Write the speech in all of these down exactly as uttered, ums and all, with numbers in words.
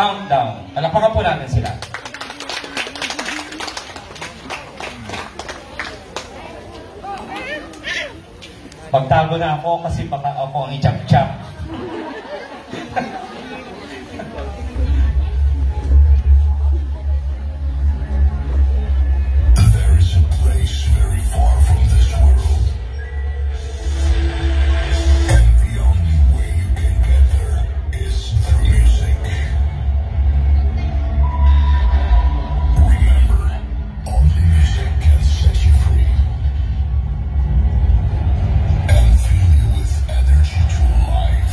Countdown. Palapakan po natin sila. Magtago na ako kasi baka ako ang i-chap-chap. There is a place very far from this world. And the only way you can get there is through music. Remember, only music can set you free. And fill you with energy to life.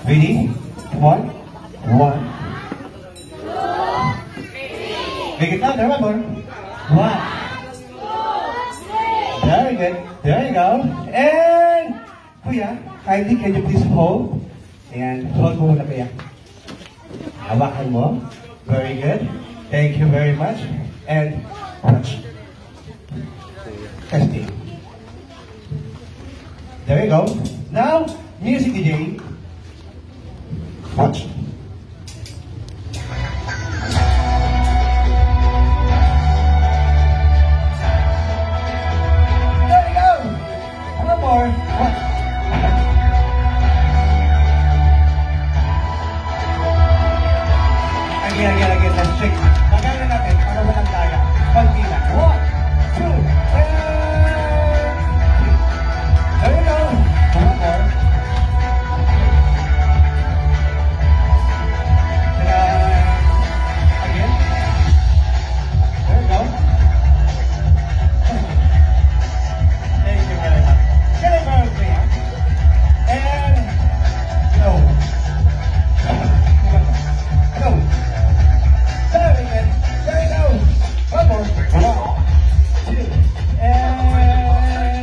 Ready? Come on. One. Make it louder, one more. One. Very good. There you go. And, Kuya, kindly can you please hold? And hold mo muna, Kuya. Hawakan mo. Very good. Thank you very much. And, touch. Testing. There you go. Now, music D J. Watch. There you go. One more. Watch. Again, again, again. Let's check. Magana natin para walang daya. Konti lang. One, two, and there you go. One more. Again. There you go. Thank you very much. Can I borrow three, huh? And no. No. Very good. There you go. One more. One, two, and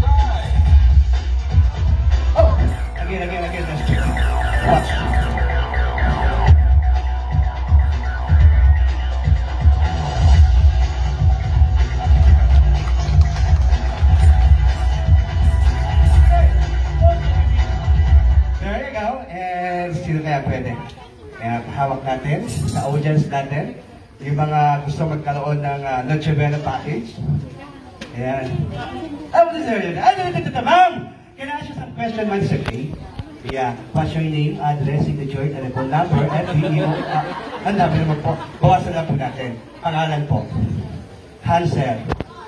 oh, again, again, again. Let's check. Watch. There you go. And still kaya pwede. Kaya hawak natin sa audience natin. Yung mga gusto magkaroon ng uh, Noche Buena package. Ayan. Oh, this area. Ay, dito, dito, ma'am! Can I ask you some question, ma'am? It's okay. Yeah. What's your name, address, signature, telephone number, and video? Uh, ang dami naman po. Bawasan lang po natin. Pangalan po. Hansel.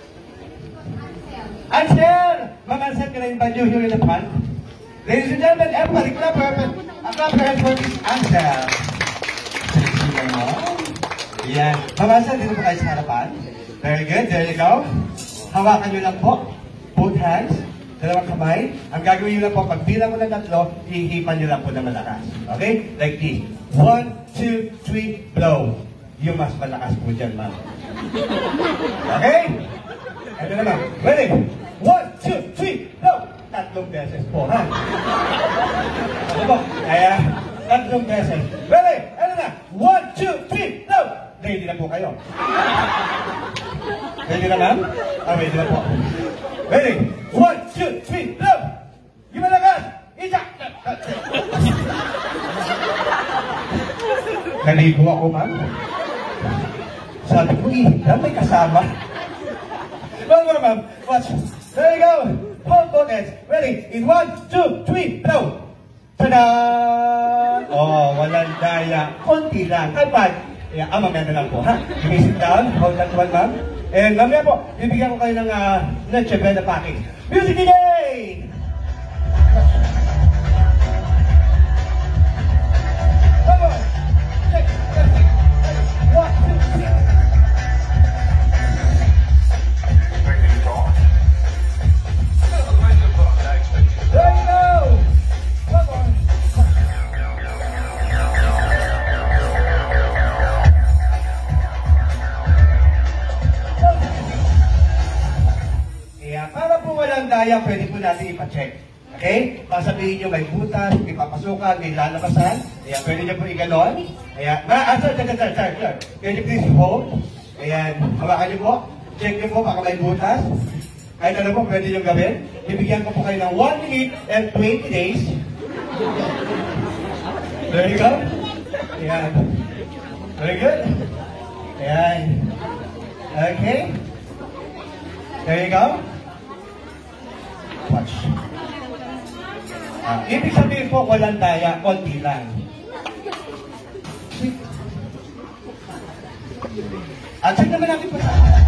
Hansel! Ma'am Hansel, can I invite you here in the front? Ladies and gentlemen, everybody, clap for her. A clap for her for this Hansel. Sexy naman. Yan. Ma'am Hansel, dito po kayo sa harapan. Very good. There you go. Hawakan nyo lang po. Both hands. Dalawang kamay. Ang gagawin nyo lang po, pag bilang mo ng tatlo, hihipan nyo lang po na malakas. Okay? Like this. One, two, three, blow. Yung mas malakas po dyan, ma'am. Okay? Ito naman. Ready? One, two, three, blow. Tatlong beses po, ha? Ano po? Kaya, tatlong beses. Ready? Ano na? One, two, three, blow. Ready na po kayo. Ready na, ma'am? Ah, ready na po. Ready? One, two, three, blow! Yung malakas! Isa! Naligo ako, ma'am. Sabi ko, ihita, may kasama. One more, ma'am. Watch. There you go. Hold both hands. Ready? In one, two, three, blow! Tada! Oh, walang daya. Konti lang. Kapag. Yeah, ah, mamaya na lang po, ha? You may sit down. Hold that one, ma'am. And mamaya po, bibigyan ko kayo ng uh, Noche Buena package. Music D J! Come on! Check, check, check. One, two, three. Expecting to talk? There you go! Come on! Kaya para po walang daya, pwede po natin ipacheck. Okay? Pasabihin nyo may butas, may papasukan, may lalabasan. Kaya pwede nyo po iganon. Kaya, ma, ah, sir, sir, sir, sir, sir. Can you please hold? Ayan, hawakan nyo po. Check nyo po baka may butas. Kahit ano po, pwede nyo gawin. Bibigyan ko po kayo ng one minute and twenty days. There you go. Ayan. Very good. Ayan. Okay. There you go. Watch. Ah, ibig sabihin po, walang daya, konti lang. At check naman natin po sa